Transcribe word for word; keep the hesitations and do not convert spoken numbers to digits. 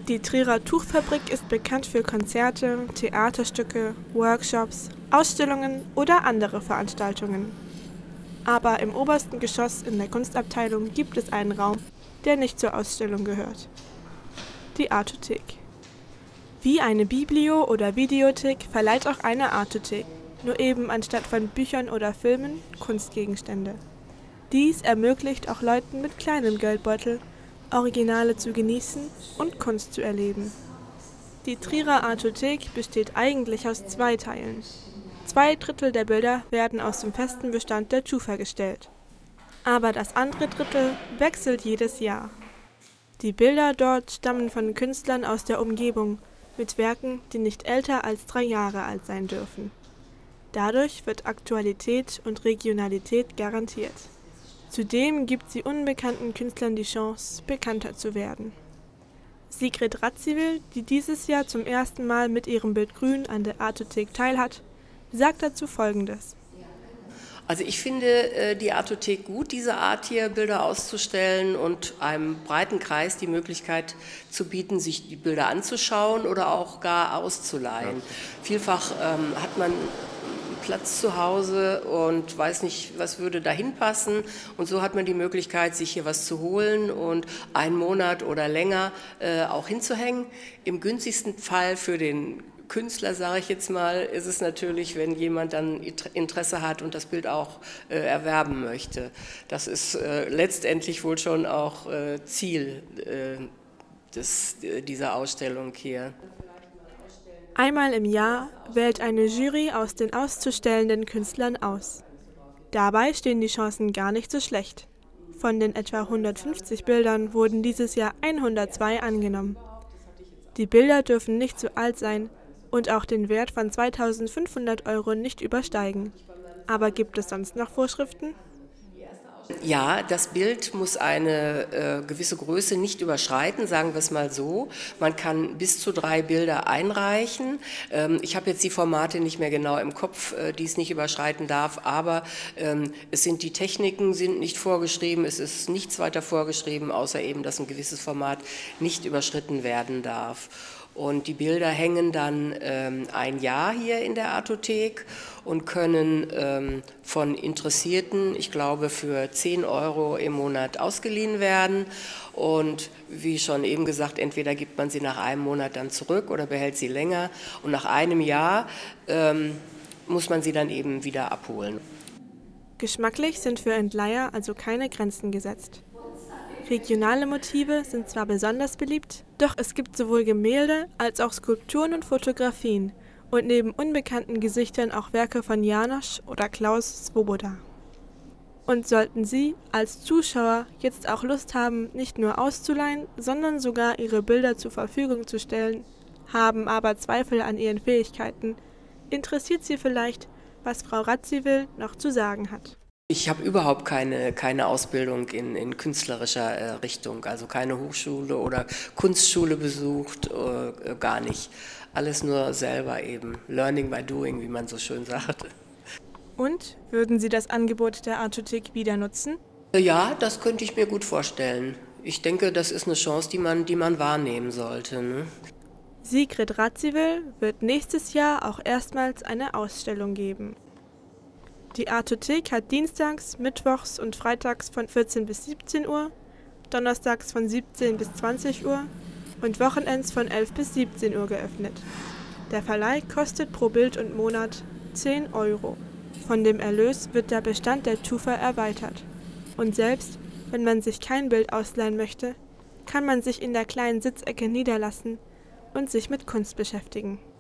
Die Trierer Tuchfabrik ist bekannt für Konzerte, Theaterstücke, Workshops, Ausstellungen oder andere Veranstaltungen. Aber im obersten Geschoss in der Kunstabteilung gibt es einen Raum, der nicht zur Ausstellung gehört: die Artothek. Wie eine Biblio- oder Videothek verleiht auch eine Artothek, nur eben anstatt von Büchern oder Filmen Kunstgegenstände. Dies ermöglicht auch Leuten mit kleinem Geldbeutel, Originale zu genießen und Kunst zu erleben. Die Trierer Artothek besteht eigentlich aus zwei Teilen. Zwei Drittel der Bilder werden aus dem festen Bestand der Tufa gestellt. Aber das andere Drittel wechselt jedes Jahr. Die Bilder dort stammen von Künstlern aus der Umgebung, mit Werken, die nicht älter als drei Jahre alt sein dürfen. Dadurch wird Aktualität und Regionalität garantiert. Zudem gibt sie unbekannten Künstlern die Chance, bekannter zu werden. Sigrid Radziwill, die dieses Jahr zum ersten Mal mit ihrem Bild Grün an der Artothek teilhat, sagt dazu Folgendes. Also ich finde die Artothek gut, diese Art hier Bilder auszustellen und einem breiten Kreis die Möglichkeit zu bieten, sich die Bilder anzuschauen oder auch gar auszuleihen. Ja. Vielfach ähm, hat man Platz zu Hause und weiß nicht, was würde dahin passen, und so hat man die Möglichkeit, sich hier was zu holen und einen Monat oder länger äh, auch hinzuhängen. Im günstigsten Fall für den Künstler, sage ich jetzt mal, ist es natürlich, wenn jemand dann Interesse hat und das Bild auch äh, erwerben möchte. Das ist äh, letztendlich wohl schon auch äh, Ziel äh, des, dieser Ausstellung hier. Einmal im Jahr wählt eine Jury aus den auszustellenden Künstlern aus. Dabei stehen die Chancen gar nicht so schlecht. Von den etwa hundertfünfzig Bildern wurden dieses Jahr hundertzwei angenommen. Die Bilder dürfen nicht zu alt sein und auch den Wert von zweitausendfünfhundert Euro nicht übersteigen. Aber gibt es sonst noch Vorschriften? Ja, das Bild muss eine äh, gewisse Größe nicht überschreiten, sagen wir es mal so. Man kann bis zu drei Bilder einreichen. Ähm, ich habe jetzt die Formate nicht mehr genau im Kopf, äh, die es nicht überschreiten darf, aber ähm, es sind die Techniken sind nicht vorgeschrieben, es ist nichts weiter vorgeschrieben, außer eben, dass ein gewisses Format nicht überschritten werden darf. Und die Bilder hängen dann ähm, ein Jahr hier in der Artothek und können ähm, von Interessierten, ich glaube, für zehn Euro im Monat ausgeliehen werden. Und wie schon eben gesagt, entweder gibt man sie nach einem Monat dann zurück oder behält sie länger. Und nach einem Jahr ähm, muss man sie dann eben wieder abholen. Geschmacklich sind für Entleiher also keine Grenzen gesetzt. Regionale Motive sind zwar besonders beliebt, doch es gibt sowohl Gemälde als auch Skulpturen und Fotografien und neben unbekannten Gesichtern auch Werke von János oder Klaus Swoboda. Und sollten Sie als Zuschauer jetzt auch Lust haben, nicht nur auszuleihen, sondern sogar Ihre Bilder zur Verfügung zu stellen, haben aber Zweifel an Ihren Fähigkeiten, interessiert Sie vielleicht, was Frau Radziwill noch zu sagen hat. Ich habe überhaupt keine, keine Ausbildung in, in künstlerischer äh, Richtung, also keine Hochschule oder Kunstschule besucht, äh, gar nicht. Alles nur selber eben, learning by doing, wie man so schön sagt. Und, würden Sie das Angebot der Artothek wieder nutzen? Ja, das könnte ich mir gut vorstellen. Ich denke, das ist eine Chance, die man, die man wahrnehmen sollte. Ne? Sigrid Radziwill wird nächstes Jahr auch erstmals eine Ausstellung geben. Die Artothek hat dienstags, mittwochs und freitags von vierzehn bis siebzehn Uhr, donnerstags von siebzehn bis zwanzig Uhr und wochenends von elf bis siebzehn Uhr geöffnet. Der Verleih kostet pro Bild und Monat zehn Euro. Von dem Erlös wird der Bestand der Tufa erweitert. Und selbst wenn man sich kein Bild ausleihen möchte, kann man sich in der kleinen Sitzecke niederlassen und sich mit Kunst beschäftigen.